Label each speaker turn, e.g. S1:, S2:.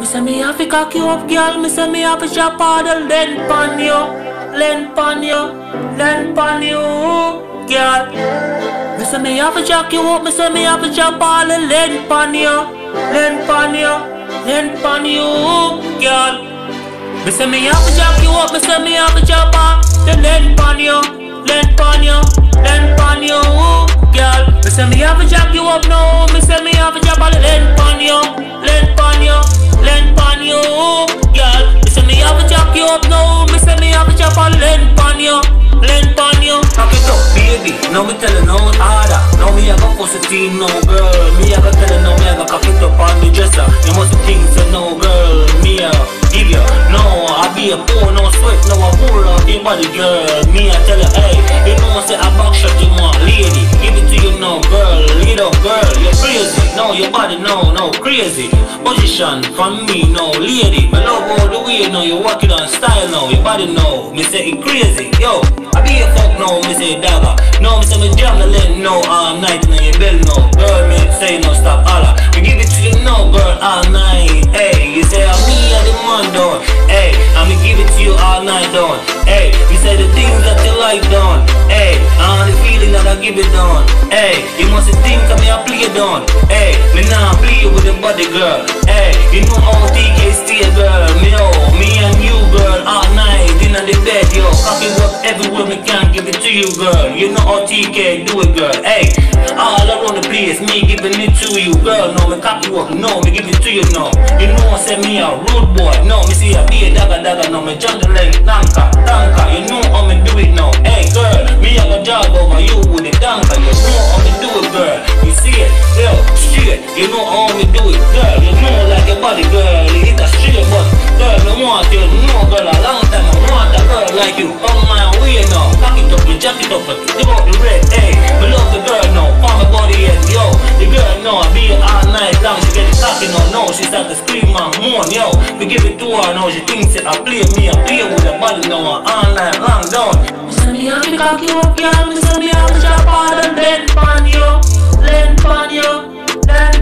S1: Me say me have to cock you up, girl. Me say me have to chop all the length on you, length on you, length on you, girl. Me say me have to jack you up. Me say me have to chop all the length on you, length on you, length on you, girl. Me say me have to jack you up. Me say me have to chop all the length on you, length on you, length on you, girl. Me say me have to jack you up now. Me say me have to chop all the length on you, length on you, length on you, girl. Me say me have to chop you up now. Me say me have to chop all the length on you, length on you.
S2: Cock it up, baby. Now me tell her no harder. Now me a go pussy team, no girl. Me a go tell her now me a go cock it up on the dresser. You must think so, no girl. Me a give you, no. I be a poor, no sweat, no I pull out your body, girl. Me a tell her, hey, you know say I back shot you want, lady. Give it to you now, girl. Lead up, girl. You're crazy. No, your body, no, crazy. Position from me, no, lady. My love all the way, no, you walk it on style, no. Your body, no. Me say it crazy, yo. I be a fuck, no, me say dagger. No, me say me jam the leg, no, all night, no, you bell, no. Girl, me say no, stop, holla. Me give it to you, no, girl, all night. Hey, you say I'm me, I'm the man, done. Hey, I'ma give it to you all night, done. Hey, you say the things that you like, done. Hey, I'm the feeling that I give it, done. Hey, you must think of me, I play it, done. Hey, me now play with the body, girl. Hey, you know all TK stay, girl. Me and you, girl, all night in the bed, yo. Cock it up everywhere me can, give it to you, girl. You know how TK do it, girl. Hey, all around the place, me giving it to you, girl. No, me cock you up, no, me give it to you, no. You know I say me a rude boy, no. Me see a be a dagger, no. Me jungle length, tanka. You know how me do it, no. Hey, girl, me a go jog over you with the tanka. You know how me do it, girl. You see it, yo, straight. You know how me do it, girl. You know like your body, girl. It a straight, but girl, me want you, no, girl. A long time I want a girl like you. On my way now, cock it up, me jack it up, give up the red. Hey, me love the girl now, palm my body head, yo. The girl now, I be all night long. She get it cocky now, no, she start to scream and moan, yo. We give it to her now, she thinks that I play with the body now, all night long down.
S1: Me say me have to cock you up, girl. Me say me have to chop all the length on you, length on you, length